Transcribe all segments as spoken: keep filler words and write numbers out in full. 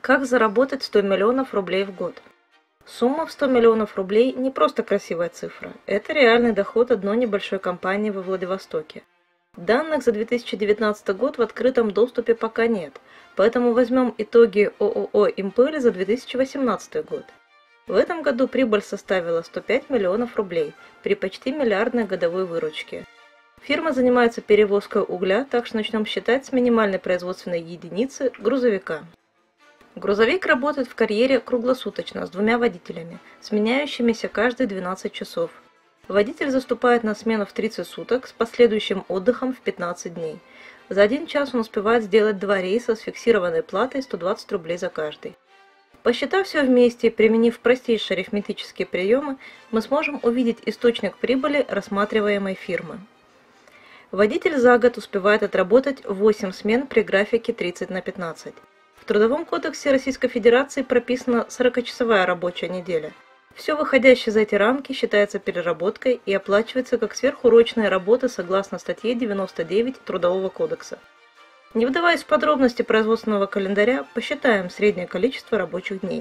Как заработать сто миллионов рублей в год? Сумма в сто миллионов рублей не просто красивая цифра, это реальный доход одной небольшой компании во Владивостоке. Данных за две тысячи девятнадцатый год в открытом доступе пока нет, поэтому возьмем итоги ООО «Импель» за две тысячи восемнадцатый год. В этом году прибыль составила сто пять миллионов рублей при почти миллиардной годовой выручке. Фирма занимается перевозкой угля, так что начнем считать с минимальной производственной единицы грузовика. Грузовик работает в карьере круглосуточно с двумя водителями, сменяющимися каждые двенадцать часов. Водитель заступает на смену в тридцать суток с последующим отдыхом в пятнадцать дней. За один час он успевает сделать два рейса с фиксированной платой сто двадцать рублей за каждый. Посчитав все вместе и применив простейшие арифметические приемы, мы сможем увидеть источник прибыли рассматриваемой фирмы. Водитель за год успевает отработать восемь смен при графике тридцать на пятнадцать. В Трудовом кодексе Российской Федерации прописана сорокачасовая рабочая неделя. Все выходящее за эти рамки считается переработкой и оплачивается как сверхурочная работа согласно статье девяносто девять Трудового кодекса. Не вдаваясь в подробности производственного календаря, посчитаем среднее количество рабочих дней.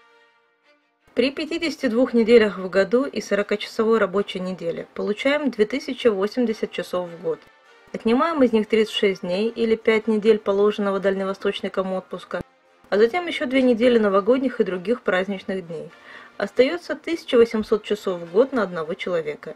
При пятидесяти двух неделях в году и сорокачасовой рабочей неделе получаем две тысячи восемьдесят часов в год. Отнимаем из них тридцать шесть дней или пять недель положенного дальневосточникам отпуска, а затем еще две недели новогодних и других праздничных дней. Остается тысяча восемьсот часов в год на одного человека.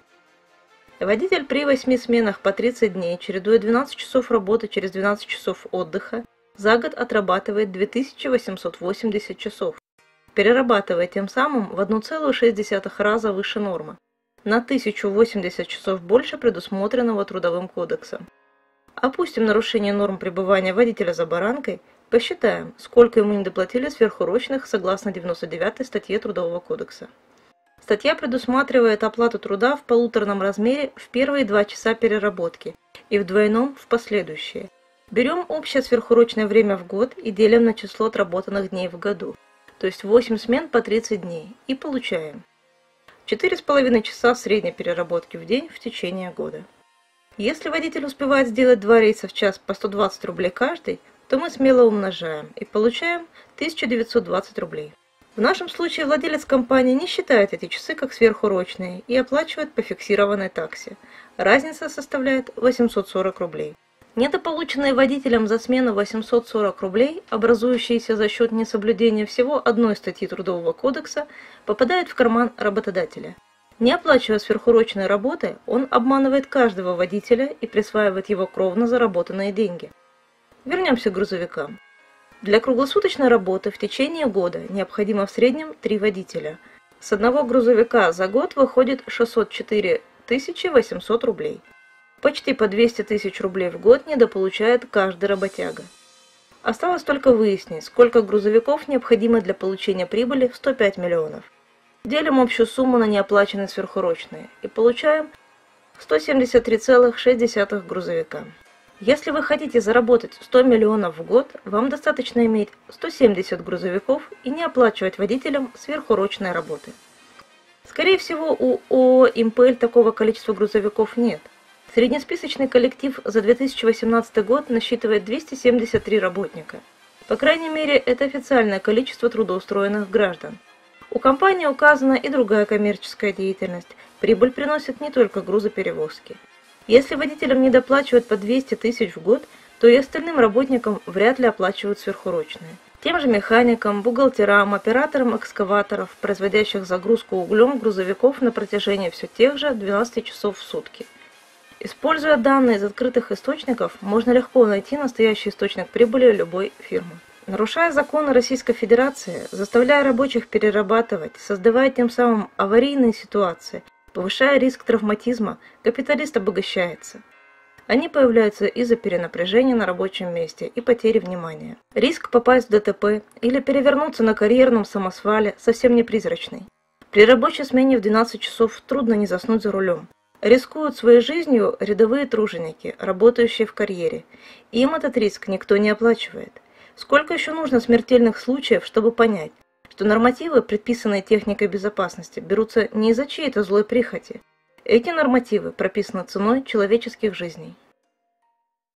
Водитель при восьми сменах по тридцать дней, чередуя двенадцать часов работы через двенадцать часов отдыха, за год отрабатывает две тысячи восемьсот восемьдесят часов, перерабатывая тем самым в одна целая шесть десятых раза выше нормы, на тысячу восемьдесят часов больше предусмотренного Трудовым кодексом. Опустим нарушение норм пребывания водителя за баранкой, посчитаем, сколько ему недоплатили сверхурочных согласно девяносто девятой статье Трудового кодекса. Статья предусматривает оплату труда в полуторном размере в первые два часа переработки и в двойном в последующие. Берем общее сверхурочное время в год и делим на число отработанных дней в году, то есть восемь смен по тридцать дней, и получаем четыре с половиной часа средней переработки в день в течение года. Если водитель успевает сделать два рейса в час по сто двадцать рублей каждый, то мы смело умножаем и получаем тысячу девятьсот двадцать рублей. В нашем случае владелец компании не считает эти часы как сверхурочные и оплачивает по фиксированной таксе. Разница составляет восемьсот сорок рублей. Недополученные водителем за смену восемьсот сорок рублей, образующиеся за счет несоблюдения всего одной статьи Трудового кодекса, попадают в карман работодателя. Не оплачивая сверхурочные работы, он обманывает каждого водителя и присваивает его кровно заработанные деньги. Вернемся к грузовикам. Для круглосуточной работы в течение года необходимо в среднем три водителя. С одного грузовика за год выходит шестьсот четыре тысячи восемьсот рублей. Почти по двести тысяч рублей в год недополучает каждый работяга. Осталось только выяснить, сколько грузовиков необходимо для получения прибыли в сто пять миллионов. Делим общую сумму на неоплаченные сверхурочные и получаем сто семьдесят три целых шесть десятых грузовика. Если вы хотите заработать сто миллионов в год, вам достаточно иметь сто семьдесят грузовиков и не оплачивать водителям сверхурочные работы. Скорее всего, у ООО «Импель» такого количества грузовиков нет. Среднесписочный коллектив за две тысячи восемнадцатый год насчитывает двести семьдесят три работника. По крайней мере, это официальное количество трудоустроенных граждан. У компании указана и другая коммерческая деятельность. Прибыль приносит не только грузоперевозки. Если водителям не доплачивают по двести тысяч в год, то и остальным работникам вряд ли оплачивают сверхурочные. Тем же механикам, бухгалтерам, операторам экскаваторов, производящих загрузку углем грузовиков на протяжении все тех же двенадцати часов в сутки. Используя данные из открытых источников, можно легко найти настоящий источник прибыли любой фирмы. Нарушая законы Российской Федерации, заставляя рабочих перерабатывать, создавая тем самым аварийные ситуации, повышая риск травматизма, капиталист обогащается. Они появляются из-за перенапряжения на рабочем месте и потери внимания. Риск попасть в ДТП или перевернуться на карьерном самосвале совсем не призрачный. При рабочей смене в двенадцать часов трудно не заснуть за рулем. Рискуют своей жизнью рядовые труженики, работающие в карьере. И им этот риск никто не оплачивает. Сколько еще нужно смертельных случаев, чтобы понять, что нормативы, предписанные техникой безопасности, берутся не из-за чьей-то злой прихоти. Эти нормативы прописаны ценой человеческих жизней.